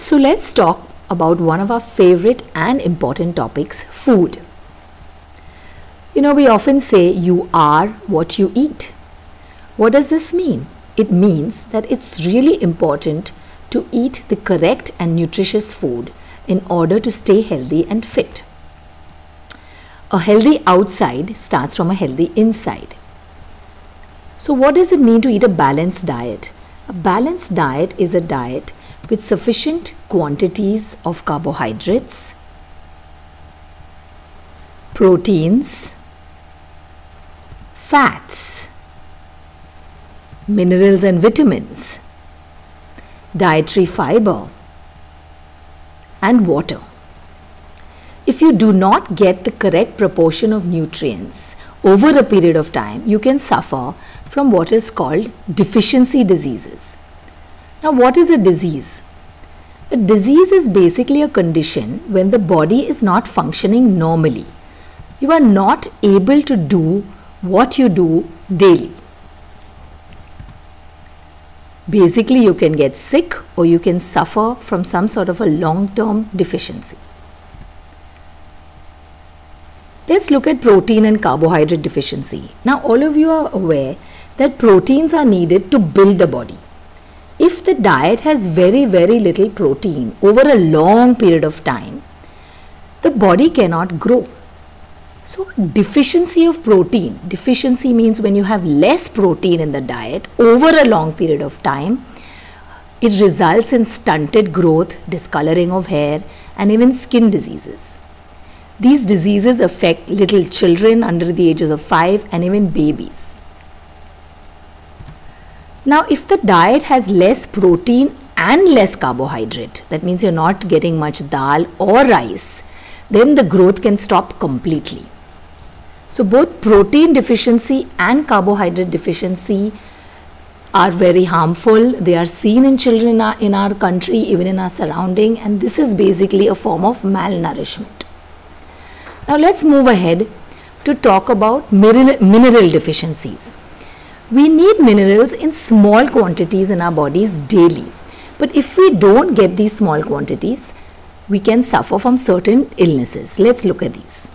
So let's talk about one of our favorite and important topics, food. You know, we often say you are what you eat. What does this mean? It means that it's really important to eat the correct and nutritious food in order to stay healthy and fit. A healthy outside starts from a healthy inside. So what does it mean to eat a balanced diet? A balanced diet is a diet with sufficient quantities of carbohydrates, proteins, fats, minerals and vitamins, dietary fiber, and water. If you do not get the correct proportion of nutrients over a period of time, you can suffer from what is called deficiency diseases. Now, what is a disease? A disease is basically a condition when the body is not functioning normally. You are not able to do what you do daily. Basically, you can get sick or you can suffer from some sort of a long-term deficiency. Let's look at protein and carbohydrate deficiency. Now, all of you are aware that proteins are needed to build the body. If the diet has very little protein over a long period of time, the body cannot grow. So, deficiency of protein. Deficiency means when you have less protein in the diet over a long period of time, it results in stunted growth, discoloring of hair, and even skin diseases. These diseases affect little children under the ages of 5 and even babies. Now, if the diet has less protein and less carbohydrate, that means you're not getting much dal or rice, then the growth can stop completely. So, both protein deficiency and carbohydrate deficiency are very harmful. They are seen in children in our country, even in our surrounding, and this is basically a form of malnourishment. Now, let's move ahead to talk about mineral deficiencies. We need minerals in small quantities in our bodies daily. But if we don't get these small quantities, we can suffer from certain illnesses. Let's look at these.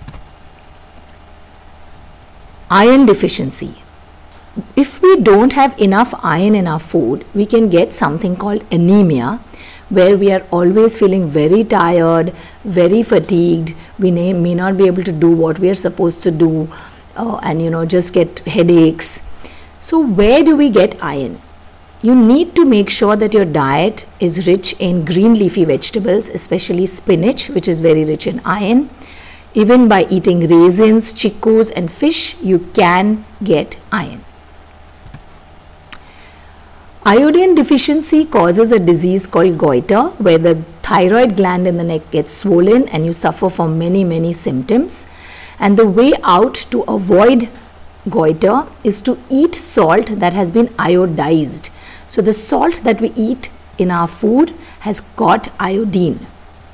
Iron deficiency. If we don't have enough iron in our food, we can get something called anemia, where we are always feeling very tired, very fatigued. We may not be able to do what we are supposed to do and just get headaches. So where do we get iron? You need to make sure that your diet is rich in green leafy vegetables, especially spinach, which is very rich in iron. Even by eating raisins, chickus and fish, you can get iron. Iodine deficiency causes a disease called goiter, where the thyroid gland in the neck gets swollen and you suffer from many symptoms. And the way out to avoid goiter is to eat salt that has been iodized. So the salt that we eat in our food has got iodine.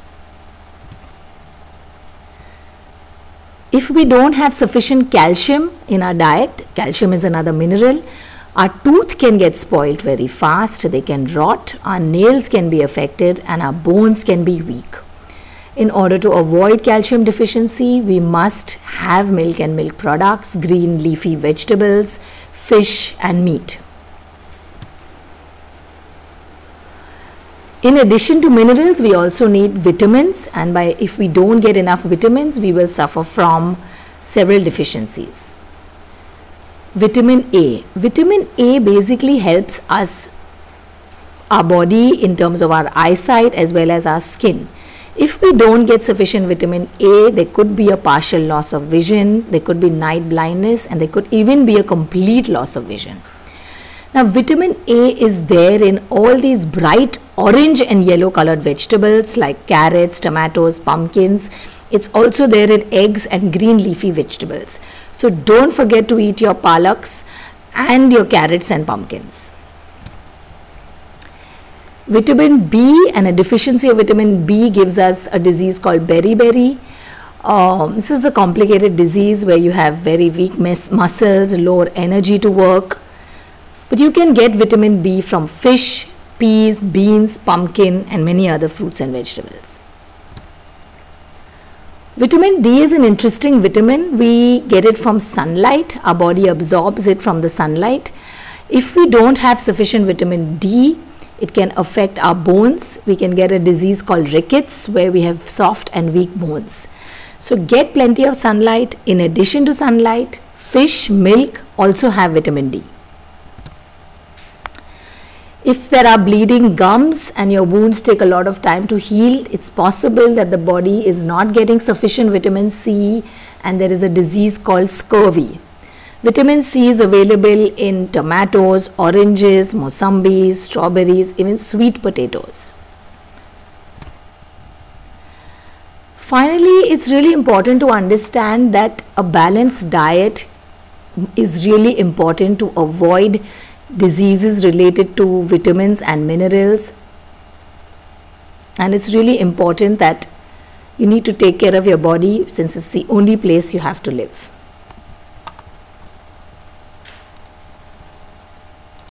If we don't have sufficient calcium in our diet, calcium is another mineral, our tooth can get spoiled very fast, they can rot, our nails can be affected and our bones can be weak. In order to avoid calcium deficiency, we must have milk and milk products, green leafy vegetables, fish and meat. In addition to minerals, we also need vitamins, and if we don't get enough vitamins, we will suffer from several deficiencies. Vitamin A. Vitamin A basically helps us, our body in terms of our eyesight as well as our skin. If we don't get sufficient vitamin A, there could be a partial loss of vision, there could be night blindness, and there could even be a complete loss of vision. Now, vitamin A is there in all these bright orange and yellow colored vegetables like carrots, tomatoes, pumpkins. It's also there in eggs and green leafy vegetables. So don't forget to eat your palaks and your carrots and pumpkins. Vitamin B, and a deficiency of vitamin B gives us a disease called beriberi. This is a complicated disease where you have very weak muscles, lower energy to work. But you can get vitamin B from fish, peas, beans, pumpkin, and many other fruits and vegetables. Vitamin D is an interesting vitamin. We get it from sunlight. Our body absorbs it from the sunlight. If we don't have sufficient vitamin D, it can affect our bones. We can get a disease called rickets, where we have soft and weak bones. So get plenty of sunlight. In addition to sunlight, fish, milk also have vitamin D. If there are bleeding gums and your wounds take a lot of time to heal, it's possible that the body is not getting sufficient vitamin C and there is a disease called scurvy. Vitamin C is available in tomatoes, oranges, mosambis, strawberries, even sweet potatoes. Finally, it's really important to understand that a balanced diet is really important to avoid diseases related to vitamins and minerals, and it's really important that you need to take care of your body since it's the only place you have to live.